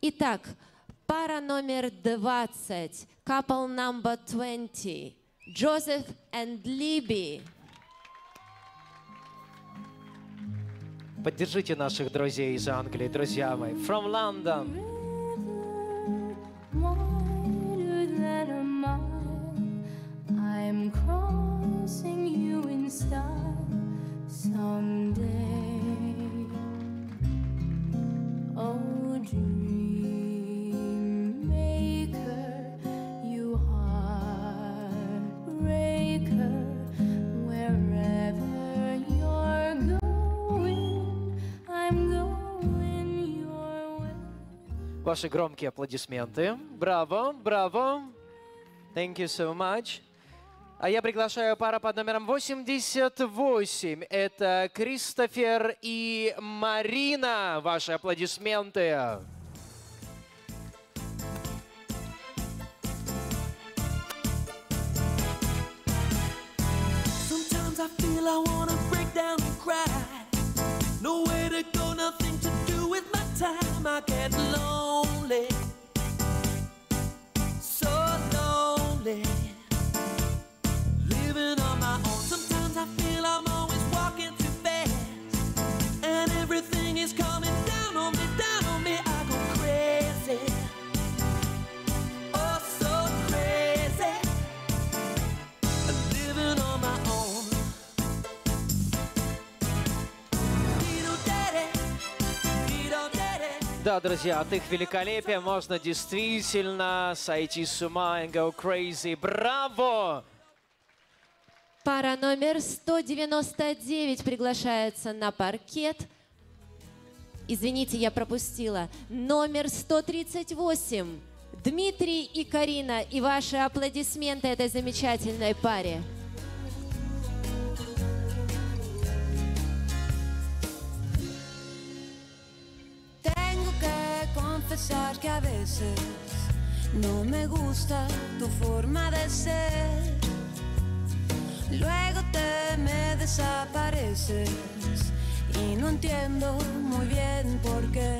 Итак, пара номер 20, couple number 20, Joseph and Libby. Поддержите наших друзей из Англии, друзья мои. From London. I'm crossing you in style someday. Oh, dream maker, you heartbreaker, wherever you're going, I'm going your way. Ваши громкие аплодисменты. Браво, браво. Thank you so much. А я приглашаю пару под номером 88. Это Кристофер и Марина. Ваши аплодисменты. Sometimes I feel I wanna break down and cry. Nowhere to go, nothing to do with my time. I get lonely, so lonely. Living on my own. Sometimes I feel I'm always walking too fast, and everything is coming down on me, down on me. I go crazy, oh so crazy. Living on my own. Dido daddy, dido daddy. Да, друзья, от их великолепия можно действительно сойти с ума and go crazy. Браво! Пара номер 199 приглашается на паркет. Извините, я пропустила. Номер 138. Дмитрий и Карина. И ваши аплодисменты этой замечательной паре. Tengo que confesar que a veces no me gusta tu forma de ser. Luego te me desapareces y no entiendo muy bien por qué.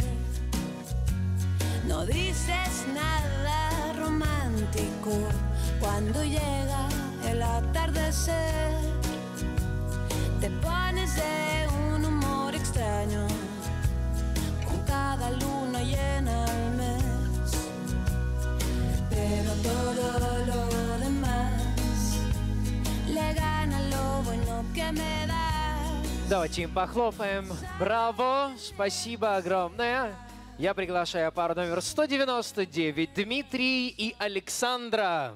No dices nada romántico cuando llega el atardecer. Te pones de un humor extraño con cada luna llena al mes. Pero todo lo demás le gana lo bueno que me das. Давайте им похлопаем. Браво! Спасибо огромное. Я приглашаю пару номер 199. Дмитрий и Александра.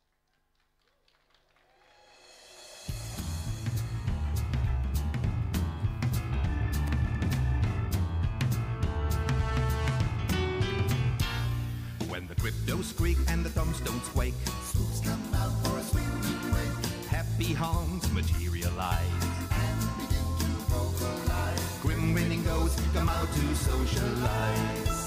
When the cryptos squeak and the tombstones quake, spooks come out for a swinging wake. Happy haunts materialize and begin to vocalize. Grim grinning ghosts come out to socialize.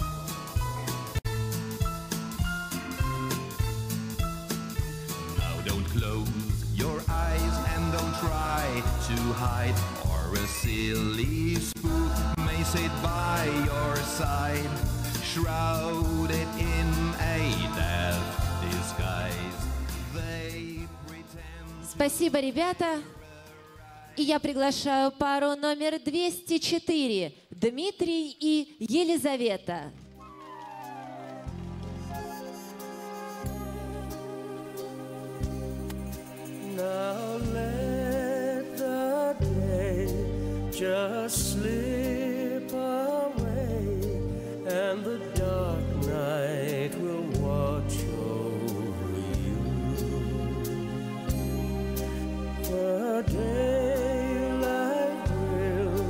Now don't close your eyes and don't try to hide, or a silly spook may sit by your side, shrouded in a death disguise. They pretend. Спасибо, ребята. И я приглашаю пару номер 204. Дмитрий и Елизавета. Now let the day just slip away, and the dark night will watch over you. The daylight will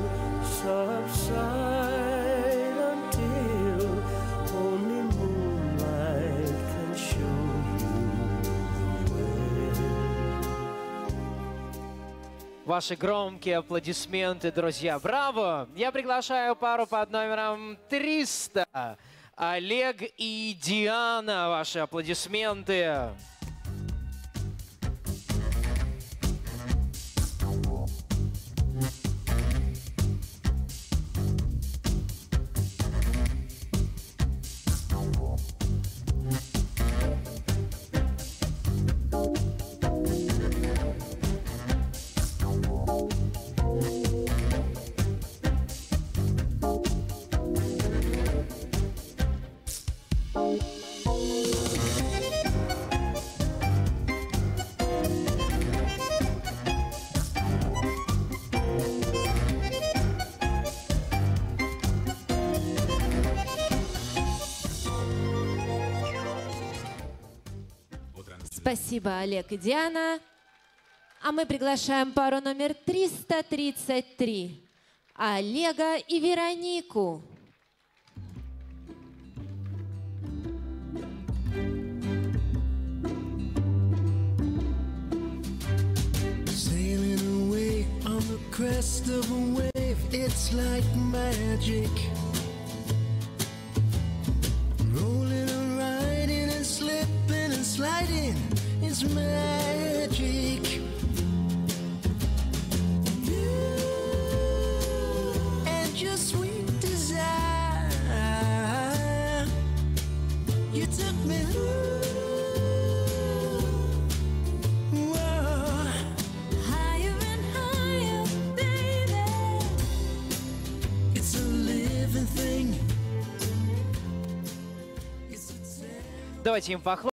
subside until only moonlight can show you the way. Ваши громкие аплодисменты, друзья. Браво! Я приглашаю пару под номером 300. Олег и Диана. Ваши аплодисменты. Спасибо, Олег и Диана. А мы приглашаем пару номер 333. Олега и Веронику. Sailing away on the crest of a wave, it's like magic. Rolling and riding and slipping and sliding, it's magic. You and your sweet desire, you took me Higher and higher, baby. It's a living thing. It's a Давайте им похлопаем.